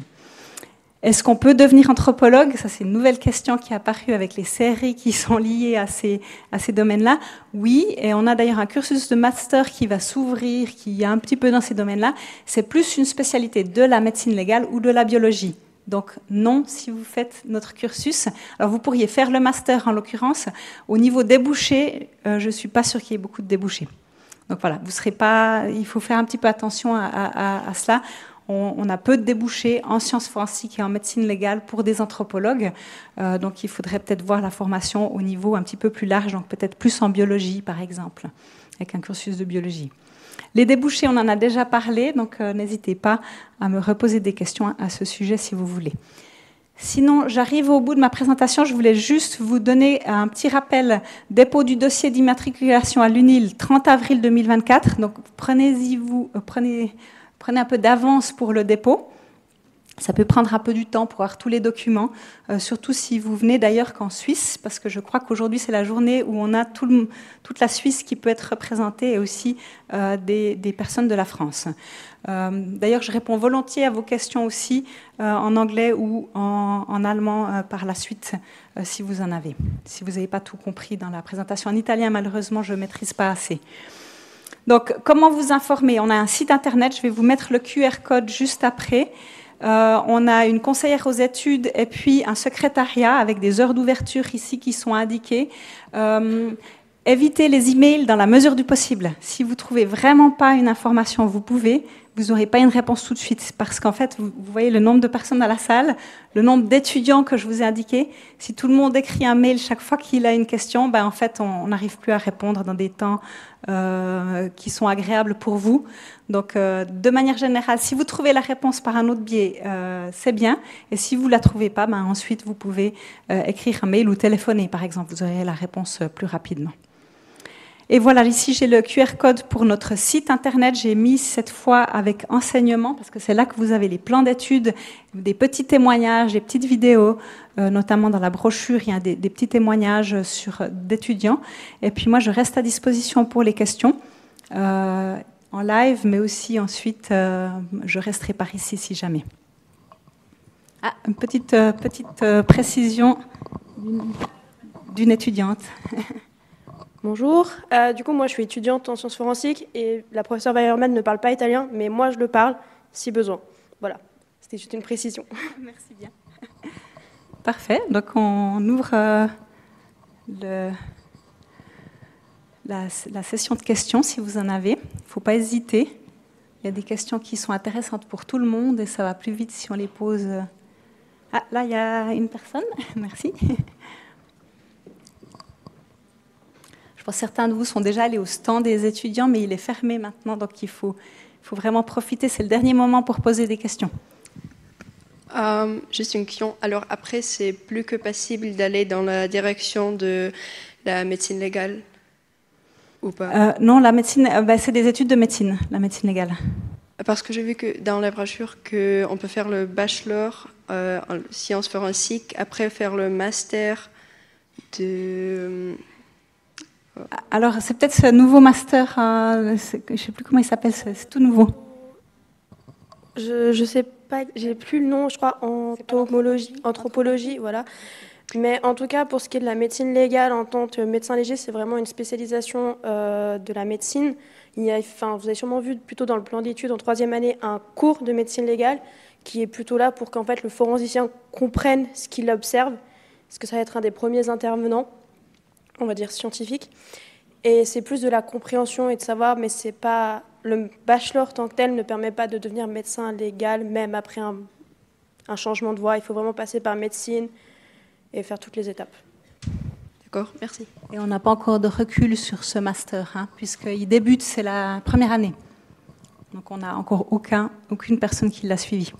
Est-ce qu'on peut devenir anthropologue? Ça, c'est une nouvelle question qui est apparue avec les séries qui sont liées à ces, à ces domaines-là. Oui, et on a d'ailleurs un cursus de master qui va s'ouvrir, qui est un petit peu dans ces domaines-là. C'est plus une spécialité de la médecine légale ou de la biologie. Donc non, si vous faites notre cursus. Alors vous pourriez faire le master en l'occurrence. Au niveau débouchés, euh, je ne suis pas sûre qu'il y ait beaucoup de débouchés. Donc voilà, vous serez pas, il faut faire un petit peu attention à, à, à cela. On a peu de débouchés en sciences forensiques et en médecine légale pour des anthropologues. Euh, donc, il faudrait peut-être voir la formation au niveau un petit peu plus large, donc peut-être plus en biologie, par exemple, avec un cursus de biologie. Les débouchés, on en a déjà parlé, donc euh, n'hésitez pas à me reposer des questions à ce sujet si vous voulez. Sinon, j'arrive au bout de ma présentation. Je voulais juste vous donner un petit rappel. Dépôt du dossier d'immatriculation à l'U N I L, trente avril deux mille vingt-quatre. Donc, prenez-y vous, euh, prenez... Prenez un peu d'avance pour le dépôt. Ça peut prendre un peu du temps pour avoir tous les documents, euh, surtout si vous venez d'ailleurs qu'en Suisse, parce que je crois qu'aujourd'hui, c'est la journée où on a tout le, toute la Suisse qui peut être représentée et aussi euh, des, des personnes de la France. Euh, d'ailleurs, je réponds volontiers à vos questions aussi euh, en anglais ou en, en allemand euh, par la suite, euh, si vous en avez. Si vous n'avez pas tout compris dans la présentation en italien, malheureusement, je ne maîtrise pas assez. Donc, comment vous informer? On a un site internet, je vais vous mettre le Q R code juste après. Euh, on a une conseillère aux études et puis un secrétariat avec des heures d'ouverture ici qui sont indiquées. Euh, évitez les emails dans la mesure du possible. Si vous ne trouvez vraiment pas une information, vous pouvez. Vous n'aurez pas une réponse tout de suite parce qu'en fait, vous, vous voyez le nombre de personnes dans la salle, le nombre d'étudiants que je vous ai indiqué. Si tout le monde écrit un mail chaque fois qu'il a une question, ben en fait, on n'arrive plus à répondre dans des temps euh, qui sont agréables pour vous. Donc, euh, de manière générale, si vous trouvez la réponse par un autre biais, euh, c'est bien. Et si vous ne la trouvez pas, ben ensuite, vous pouvez euh, écrire un mail ou téléphoner, par exemple. Vous aurez la réponse plus rapidement. Et voilà, ici j'ai le Q R code pour notre site internet. J'ai mis cette fois avec enseignement, parce que c'est là que vous avez les plans d'études, des petits témoignages, des petites vidéos, euh, notamment dans la brochure, il y a des, des petits témoignages sur d'étudiants. Et puis moi, je reste à disposition pour les questions, euh, en live, mais aussi ensuite, euh, je resterai par ici si jamais. Ah, une petite, euh, petite euh, précision d'une étudiante. Bonjour, euh, du coup moi je suis étudiante en sciences forensiques et la professeure Weiermann ne parle pas italien, mais moi je le parle si besoin. Voilà, c'était juste une précision. Merci bien. Parfait, donc on ouvre euh, le, la, la session de questions si vous en avez. Il ne faut pas hésiter, il y a des questions qui sont intéressantes pour tout le monde et ça va plus vite si on les pose. Ah, là il y a une personne, merci. Certains de vous sont déjà allés au stand des étudiants, mais il est fermé maintenant, donc il faut, il faut vraiment profiter. C'est le dernier moment pour poser des questions. Euh, juste une question. Alors après, c'est plus que possible d'aller dans la direction de la médecine légale ou pas? euh, Non, la médecine, euh, bah, c'est des études de médecine, la médecine légale. Parce que j'ai vu que dans la brochure qu'on peut faire le bachelor euh, en sciences forensiques, après faire le master de... Alors, c'est peut-être ce nouveau master, euh, je ne sais plus comment il s'appelle, c'est tout nouveau. Je ne sais pas, j'ai plus le nom, je crois, entomologie, anthropologie, voilà. Mais en tout cas, pour ce qui est de la médecine légale en tant que médecin légiste, c'est vraiment une spécialisation euh, de la médecine. Il y a, enfin, vous avez sûrement vu plutôt dans le plan d'études en troisième année un cours de médecine légale qui est plutôt là pour qu'en fait le forensicien comprenne ce qu'il observe, parce que ça va être un des premiers intervenants, on va dire scientifiques. Et c'est plus de la compréhension et de savoir, mais c'est pas le bachelor tant que tel ne permet pas de devenir médecin légal, même après un, un changement de voie. Il faut vraiment passer par médecine et faire toutes les étapes. D'accord, merci. Et on n'a pas encore de recul sur ce master, hein, puisqu'il débute, c'est la première année. Donc on n'a encore aucun, aucune personne qui l'a suivi.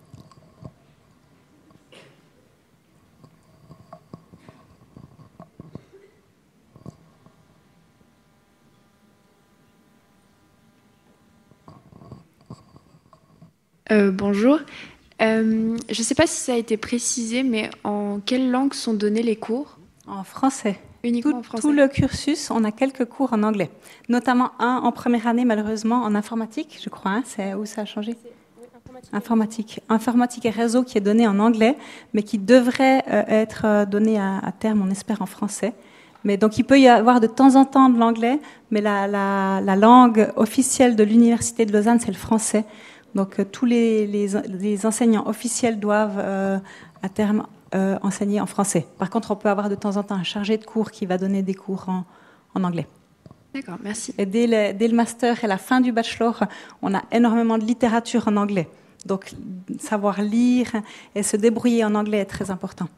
Euh, bonjour. Euh, je ne sais pas si ça a été précisé, mais en quelle langue sont donnés les cours? En français. Uniquement tout, en français. Tout le cursus, on a quelques cours en anglais. Notamment un en première année, malheureusement, en informatique, je crois. Hein, c'est où ça a changé? Oui, informatique. informatique. Informatique et réseau qui est donné en anglais, mais qui devrait euh, être donné à, à terme, on espère, en français. Mais donc, il peut y avoir de temps en temps de l'anglais, mais la, la, la langue officielle de l'Université de Lausanne, c'est le français. Donc, euh, tous les, les, les enseignants officiels doivent, euh, à terme, euh, enseigner en français. Par contre, on peut avoir de temps en temps un chargé de cours qui va donner des cours en, en anglais. D'accord, merci. Et dès le, dès le master et la fin du bachelor, on a énormément de littérature en anglais. Donc, savoir lire et se débrouiller en anglais est très important.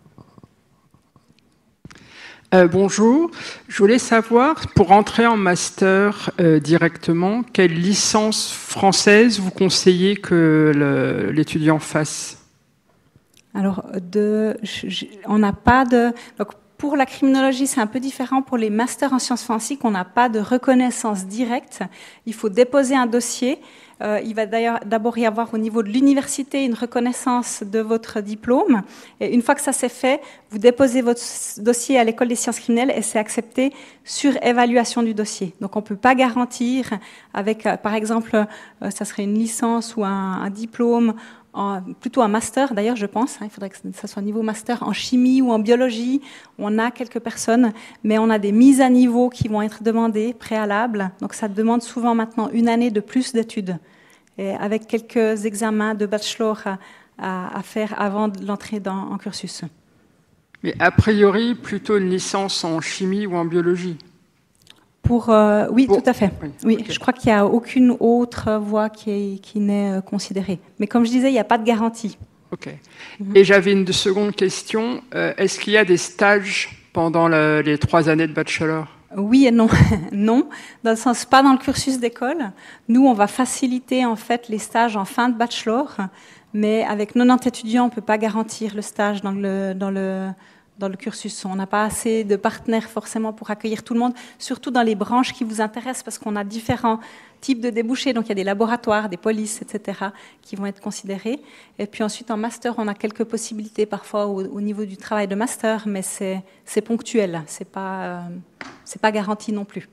Euh, bonjour, je voulais savoir, pour entrer en master euh, directement, quelle licence française vous conseillez que l'étudiant fasse? Alors, de, je, on n'a pas de... Donc, pour la criminologie, c'est un peu différent. Pour les masters en sciences forensiques, on n'a pas de reconnaissance directe. Il faut déposer un dossier. Euh, il va d'ailleurs d'abord y avoir au niveau de l'université une reconnaissance de votre diplôme. Et une fois que ça s'est fait, vous déposez votre dossier à l'école des sciences criminelles et c'est accepté sur évaluation du dossier. Donc on ne peut pas garantir avec, euh, par exemple, euh, ça serait une licence ou un, un diplôme, en, plutôt un master d'ailleurs je pense, hein, il faudrait que ça soit niveau master en chimie ou en biologie. On a quelques personnes, mais on a des mises à niveau qui vont être demandées, préalables. Donc ça demande souvent maintenant une année de plus d'études, et avec quelques examens de bachelor à, à, à faire avant l'entrée en cursus. Mais a priori, plutôt une licence en chimie ou en biologie? Pour, euh, oui, Pour... tout à fait. Oui, oui, okay. Je crois qu'il n'y a aucune autre voie qui, qui n'est considérée. Mais comme je disais, il n'y a pas de garantie. Ok. Mm-hmm. Et j'avais une seconde question. Euh, Est-ce qu'il y a des stages pendant le, les trois années de bachelor? Oui et non. Non, dans le sens pas dans le cursus d'école. Nous, on va faciliter en fait les stages en fin de bachelor, mais avec quatre-vingt-dix étudiants, on peut pas garantir le stage dans le dans le dans le cursus. On n'a pas assez de partenaires forcément pour accueillir tout le monde, surtout dans les branches qui vous intéressent, parce qu'on a différents types de débouchés. Donc il y a des laboratoires, des polices, et cetera, qui vont être considérés. Et puis ensuite en master, on a quelques possibilités parfois au, au niveau du travail de master, mais c'est c'est ponctuel, c'est pas euh, c'est pas garanti non plus.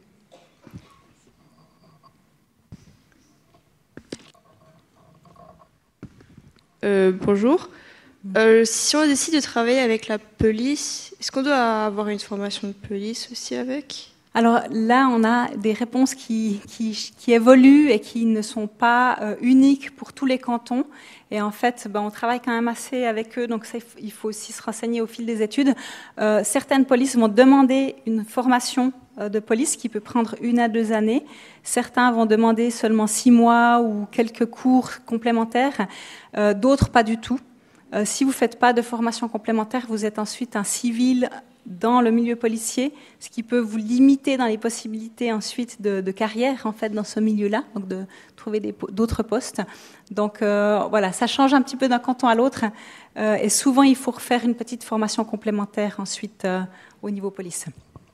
Euh, bonjour. Euh, si on décide de travailler avec la police, est-ce qu'on doit avoir une formation de police aussi avec? Alors là, on a des réponses qui, qui, qui évoluent et qui ne sont pas euh, uniques pour tous les cantons. Et en fait, ben, on travaille quand même assez avec eux, donc ça, il faut aussi se renseigner au fil des études. Euh, certaines polices vont demander une formation euh, de police qui peut prendre une à deux années. Certains vont demander seulement six mois ou quelques cours complémentaires, euh, d'autres pas du tout. Euh, si vous ne faites pas de formation complémentaire, vous êtes ensuite un civil dans le milieu policier, ce qui peut vous limiter dans les possibilités ensuite de, de carrière en fait dans ce milieu-là, donc de trouver d'autres postes. Donc euh, voilà, ça change un petit peu d'un canton à l'autre, euh, et souvent il faut refaire une petite formation complémentaire ensuite euh, au niveau police.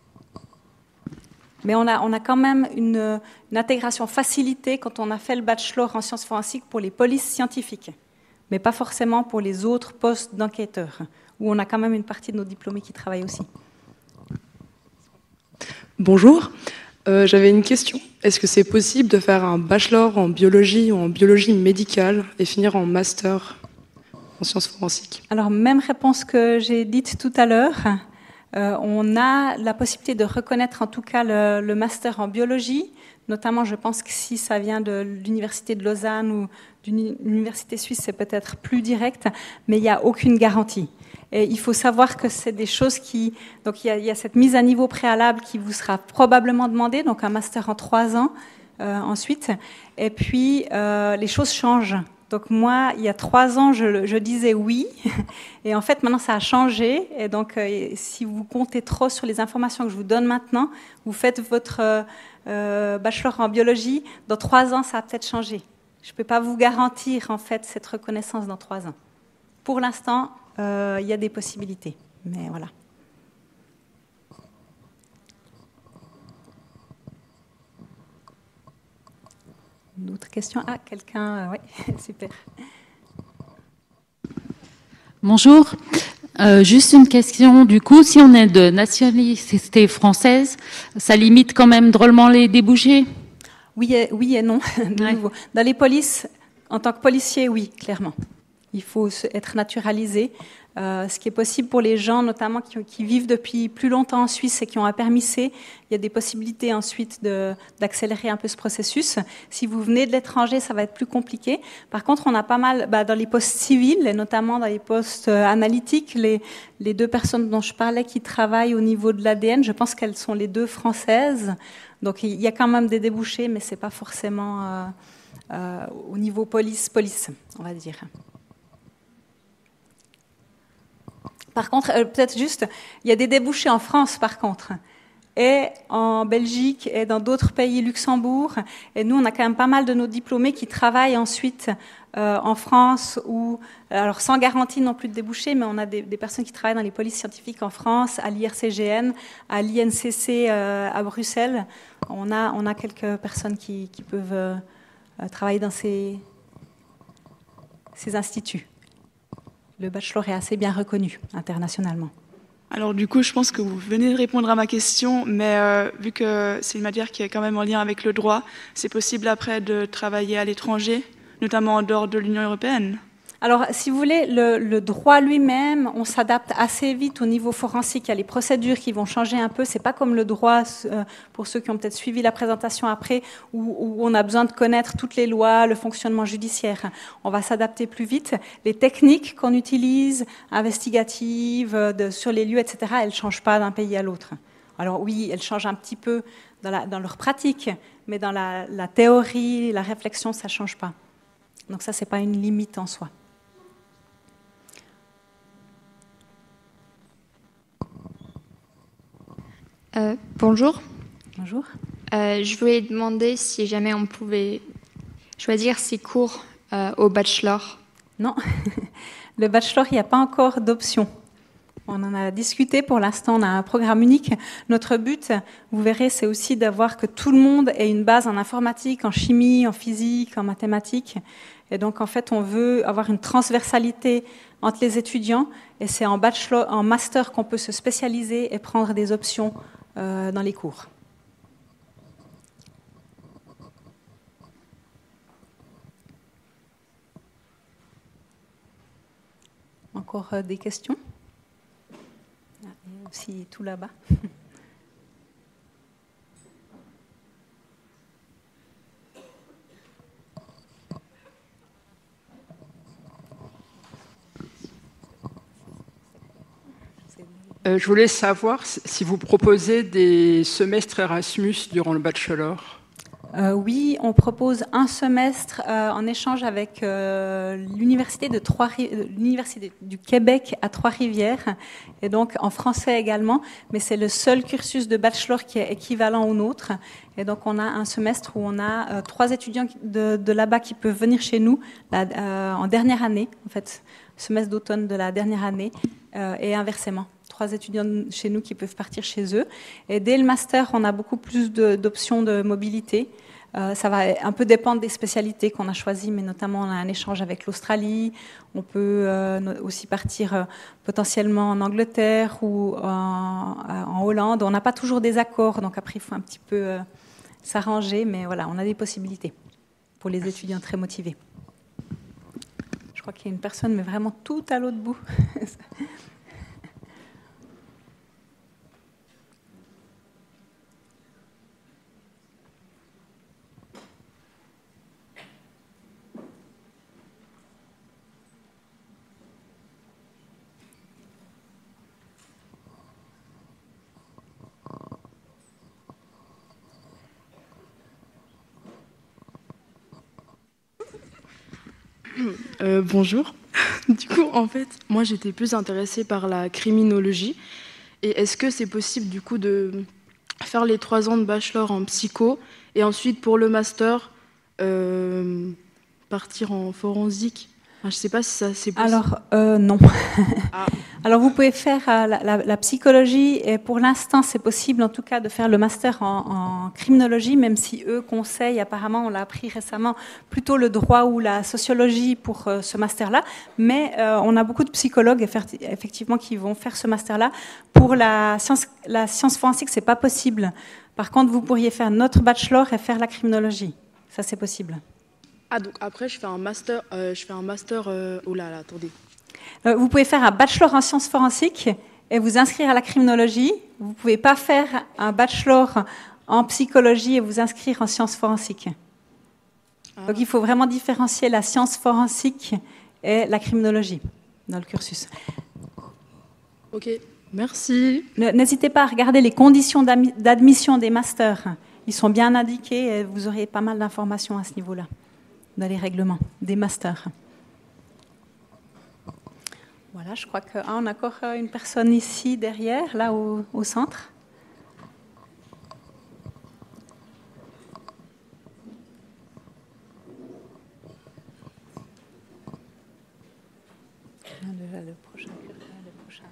Mais on a, on a quand même une, une intégration facilitée quand on a fait le bachelor en sciences forensiques pour les polices scientifiques, mais pas forcément pour les autres postes d'enquêteurs, où on a quand même une partie de nos diplômés qui travaillent aussi. Bonjour, euh, j'avais une question. Est-ce que c'est possible de faire un bachelor en biologie ou en biologie médicale et finir en master? en sciences forensiques? Alors, même réponse que j'ai dite tout à l'heure. Euh, on a la possibilité de reconnaître en tout cas le, le master en biologie, notamment je pense que si ça vient de l'université de Lausanne ou d'une université suisse, c'est peut-être plus direct, mais il n'y a aucune garantie. Et il faut savoir que c'est des choses qui... Donc il y a, il y a cette mise à niveau préalable qui vous sera probablement demandée, donc un master en trois ans euh, ensuite, et puis euh, les choses changent. Donc moi, il y a trois ans, je, je disais oui, et en fait maintenant ça a changé. Et donc euh, si vous comptez trop sur les informations que je vous donne maintenant, vous faites votre euh, bachelor en biologie, dans trois ans ça a peut-être changé. Je ne peux pas vous garantir en fait cette reconnaissance dans trois ans. Pour l'instant, euh, il y a des possibilités, mais voilà. D'autres questions? Ah, quelqu'un, euh, oui, super. Bonjour. Euh, juste une question. Du coup, si on est de nationalité française, ça limite quand même drôlement les débouchés? Oui et, oui et non. De Ouais. nouveau. Dans les polices, en tant que policier, oui, clairement. Il faut être naturalisé. Euh, ce qui est possible pour les gens, notamment qui, qui vivent depuis plus longtemps en Suisse et qui ont un permis C, il y a des possibilités ensuite de, d'accélérer un peu ce processus. Si vous venez de l'étranger, ça va être plus compliqué. Par contre, on a pas mal, bah, dans les postes civils, et notamment dans les postes euh, analytiques, les, les deux personnes dont je parlais qui travaillent au niveau de l'A D N, je pense qu'elles sont les deux françaises. Donc il y a quand même des débouchés, mais c'est pas forcément euh, euh, au niveau police-police, on va dire. Par contre, euh, peut-être juste, il y a des débouchés en France, par contre, et en Belgique et dans d'autres pays, Luxembourg. Et nous, on a quand même pas mal de nos diplômés qui travaillent ensuite euh, en France, ou alors sans garantie non plus de débouchés, mais on a des, des personnes qui travaillent dans les polices scientifiques en France, à l'I R C G N, à l'I N C C euh, à Bruxelles. On a, on a quelques personnes qui, qui peuvent euh, travailler dans ces, ces instituts. Le bachelor est assez bien reconnu internationalement. Alors du coup, je pense que vous venez de répondre à ma question, mais euh, vu que c'est une matière qui est quand même en lien avec le droit, c'est possible après de travailler à l'étranger, notamment en dehors de l'Union européenne? Alors, si vous voulez, le, le droit lui-même, on s'adapte assez vite au niveau forensique. Il y a les procédures qui vont changer un peu. C'est pas comme le droit, euh, pour ceux qui ont peut-être suivi la présentation après, où, où on a besoin de connaître toutes les lois, le fonctionnement judiciaire. On va s'adapter plus vite. Les techniques qu'on utilise, investigatives, de, sur les lieux, et cetera, elles ne changent pas d'un pays à l'autre. Alors oui, elles changent un petit peu dans, la, dans leur pratique, mais dans la, la théorie, la réflexion, ça ne change pas. Donc ça, ce n'est pas une limite en soi. Euh, bonjour. Bonjour. Euh, je voulais demander si jamais on pouvait choisir ses cours euh, au bachelor. Non, le bachelor, il n'y a pas encore d'option. On en a discuté, pour l'instant on a un programme unique. Notre but, vous verrez, c'est aussi d'avoir que tout le monde ait une base en informatique, en chimie, en physique, en mathématiques. Et donc en fait, on veut avoir une transversalité entre les étudiants, et c'est en bachelor, en master qu'on peut se spécialiser et prendre des options euh, dans les cours. Encore euh, des questions? Il y a aussi tout là-bas. Euh, je voulais savoir si vous proposez des semestres Erasmus durant le bachelor. Euh, oui, on propose un semestre euh, en échange avec euh, l'université de Trois, l'université du Québec à Trois-Rivières, et donc en français également, mais c'est le seul cursus de bachelor qui est équivalent au nôtre. Et donc on a un semestre où on a euh, trois étudiants de, de là-bas qui peuvent venir chez nous là, euh, en dernière année, en fait, semestre d'automne de la dernière année, euh, et inversement. Trois étudiants chez nous qui peuvent partir chez eux. Et dès le master, on a beaucoup plus de, d'options de mobilité. Euh, ça va un peu dépendre des spécialités qu'on a choisies, mais notamment on a un échange avec l'Australie. On peut euh, aussi partir euh, potentiellement en Angleterre ou en, en Hollande. On n'a pas toujours des accords, donc après il faut un petit peu euh, s'arranger, mais voilà, on a des possibilités pour les étudiants très motivés. Je crois crois qu'il y a une personne, mais vraiment tout à l'autre bout. Euh, bonjour. Du coup, en fait, moi j'étais plus intéressée par la criminologie. Et est-ce que c'est possible du coup de faire les trois ans de bachelor en psycho et ensuite pour le master euh, partir en forensique? Enfin, je ne sais pas si ça c'est possible. Alors euh, non. Ah. Alors vous pouvez faire euh, la, la, la psychologie et pour l'instant c'est possible en tout cas de faire le master en, en criminologie, même si eux conseillent, apparemment on l'a appris récemment, plutôt le droit ou la sociologie pour euh, ce master-là. Mais euh, on a beaucoup de psychologues effectivement qui vont faire ce master-là. Pour la science, la science forensique, c'est pas possible. Par contre, vous pourriez faire notre bachelor et faire la criminologie. Ça c'est possible. Ah donc après je fais un master, euh, je fais un master. Euh... Oh là là, attendez. Euh, vous pouvez faire un bachelor en sciences forensiques et vous inscrire à la criminologie. Vous ne pouvez pas faire un bachelor en psychologie et vous inscrire en sciences forensiques. Ah. Donc il faut vraiment différencier la science forensique et la criminologie dans le cursus. Ok, merci. N'hésitez pas à regarder les conditions d'admission des masters. Ils sont bien indiqués et vous aurez pas mal d'informations à ce niveau-là, dans les règlements des masters. Voilà, je crois qu'on ah, a encore une personne ici derrière, là au, au centre. Le prochain, le prochain.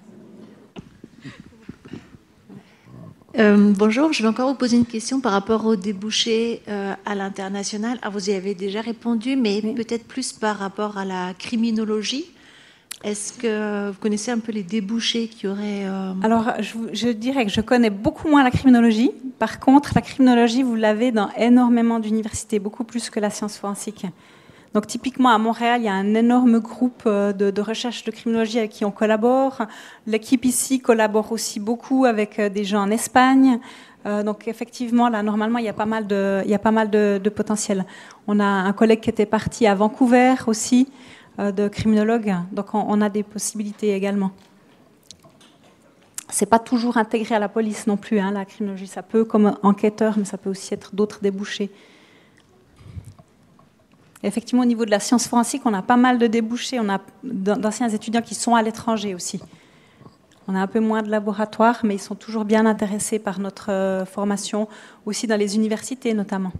Euh, bonjour, je vais encore vous poser une question par rapport aux débouchés euh, à l'international. Ah, vous y avez déjà répondu, mais oui. Peut-être plus par rapport à la criminologie. Est-ce que vous connaissez un peu les débouchés qu'il y aurait euh... Alors, je, je dirais que je connais beaucoup moins la criminologie. Par contre, la criminologie, vous l'avez dans énormément d'universités, beaucoup plus que la science forensique. Donc, typiquement, à Montréal, il y a un énorme groupe de, de recherche de criminologie avec qui on collabore. L'équipe ici collabore aussi beaucoup avec des gens en Espagne. Euh, donc, effectivement, là, normalement, il y a pas mal de, il y a pas mal de, de potentiel. On a un collègue qui était parti à Vancouver aussi, de criminologues, donc on, on a des possibilités également. C'est pas toujours intégré à la police non plus, hein, la criminologie. Ça peut comme enquêteur, mais ça peut aussi être d'autres débouchés. Effectivement, au niveau de la science forensique, on a pas mal de débouchés. On a d'anciens étudiants qui sont à l'étranger aussi. On a un peu moins de laboratoires, mais ils sont toujours bien intéressés par notre formation, aussi dans les universités notamment.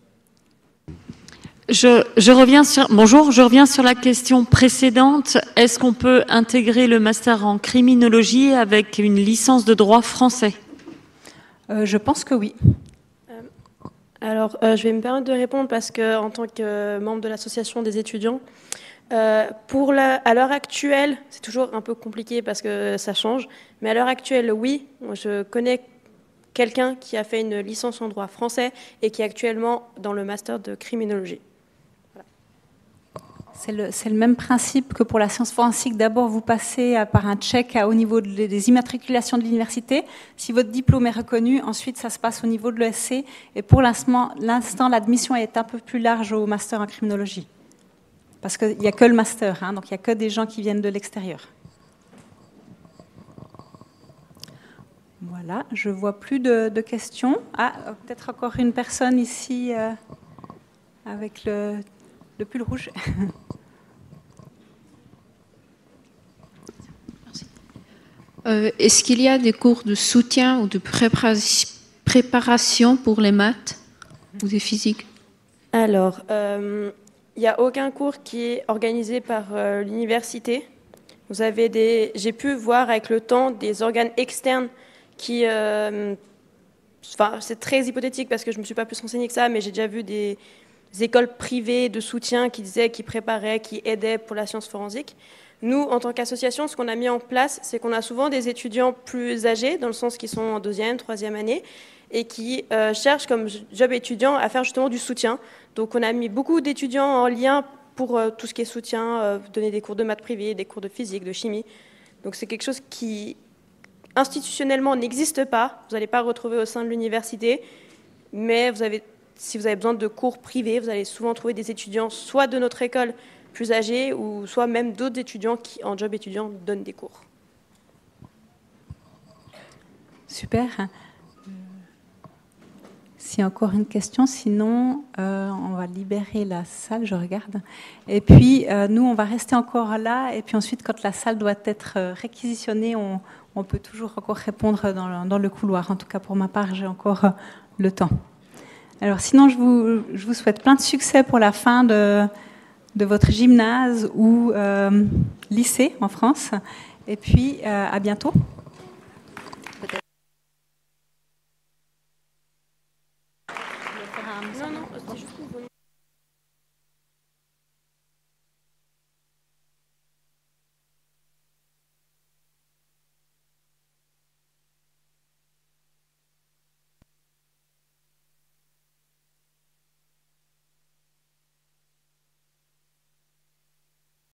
Je, je reviens sur, bonjour, je reviens sur la question précédente. Est-ce qu'on peut intégrer le master en criminologie avec une licence de droit français? euh, Je pense que oui. Euh, alors, euh, je vais me permettre de répondre parce qu'en tant que membre de l'association des étudiants, euh, pour la, à l'heure actuelle, c'est toujours un peu compliqué parce que ça change, mais à l'heure actuelle, oui, je connais quelqu'un qui a fait une licence en droit français et qui est actuellement dans le master de criminologie. C'est le, c'est le même principe que pour la science forensique. D'abord, vous passez par un check au niveau de, des immatriculations de l'université. Si votre diplôme est reconnu, ensuite, ça se passe au niveau de l'E S C. Et pour l'instant, l'admission est un peu plus large au master en criminologie. Parce qu'il n'y a que le master, hein, donc il n'y a que des gens qui viennent de l'extérieur. Voilà, je ne vois plus de, de questions. Ah, peut-être encore une personne ici euh, avec le, le pull rouge. Euh, est-ce qu'il y a des cours de soutien ou de préparation pour les maths ou des physiques? Alors, euh, il n'y a aucun cours qui est organisé par euh, l'université. Vous avez des, j'ai pu voir avec le temps des organes externes qui, euh, enfin, c'est très hypothétique parce que je ne me suis pas plus renseignée que ça, mais j'ai déjà vu des, des écoles privées de soutien qui disaient, qui préparaient, qui aidaient pour la science forensique. Nous, en tant qu'association, ce qu'on a mis en place, c'est qu'on a souvent des étudiants plus âgés, dans le sens qu'ils sont en deuxième, troisième année, et qui euh, cherchent comme job étudiant à faire justement du soutien. Donc on a mis beaucoup d'étudiants en lien pour euh, tout ce qui est soutien, euh, donner des cours de maths privés, des cours de physique, de chimie. Donc c'est quelque chose qui institutionnellement n'existe pas, vous n'allez pas le retrouver au sein de l'université, mais vous avez, si vous avez besoin de cours privés, vous allez souvent trouver des étudiants soit de notre école plus âgés, ou soit même d'autres étudiants qui, en job étudiant, donnent des cours. Super. S'il y a encore une question, sinon euh, on va libérer la salle, je regarde. Et puis euh, nous, on va rester encore là, et puis ensuite, quand la salle doit être réquisitionnée, on, on peut toujours encore répondre dans le, dans le couloir. En tout cas, pour ma part, j'ai encore le temps. Alors sinon, je vous, je vous souhaite plein de succès pour la fin de, de votre gymnase ou euh, lycée en France. Et puis, euh, à bientôt. Non, non, c'est juste une bonne...